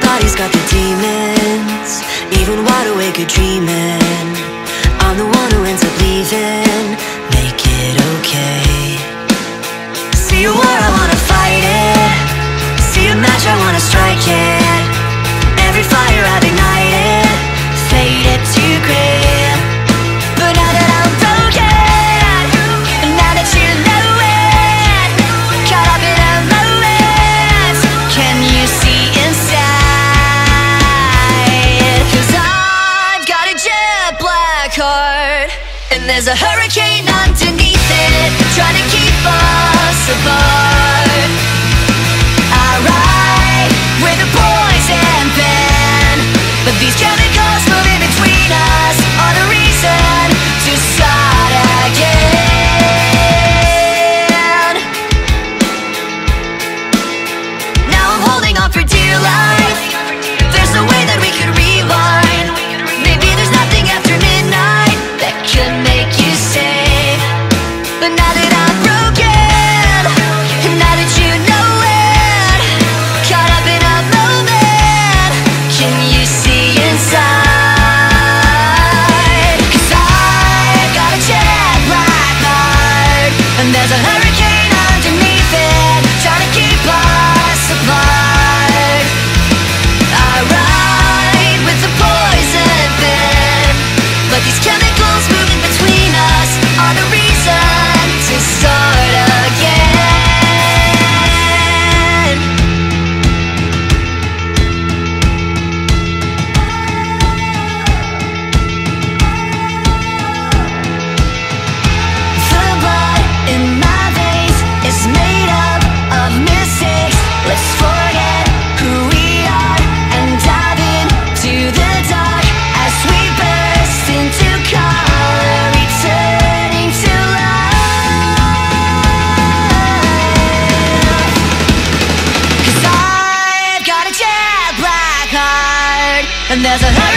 Everybody's got their demons, even wide awake or dreaming. I'm the one who ends up leaving. Make it okay. See a war, I wanna fight it. See a match, I wanna strike it. Every fire I've ignited, faded to gray. But now that I'm broken, and now that you know it, caught up in a moment, can you see inside? 'Cause I've got a jet black heart, and there's a hurricane underneath it, trying to keep us apart. I ride with a poison pen, but these chemicals moving between us are the reason to start again. Now I'm holding on for dear life. There's no way that we could rewind. Maybe there's nothing after midnight that could make you stay. But now that I'm broken, and now that you know it, caught up in a moment, can you see inside? 'Cause I've got a jet black heart, and there's a hurricane underneath it, trying to keep us apart. I ride with the poison pen, but these chemicals moving between us are the reason to start again. The blood in my veins is made up of mistakes. Let's forget who we are and dive into the dark as we burst into color, returning to life. 'Cause I've got a jet black heart, and there's a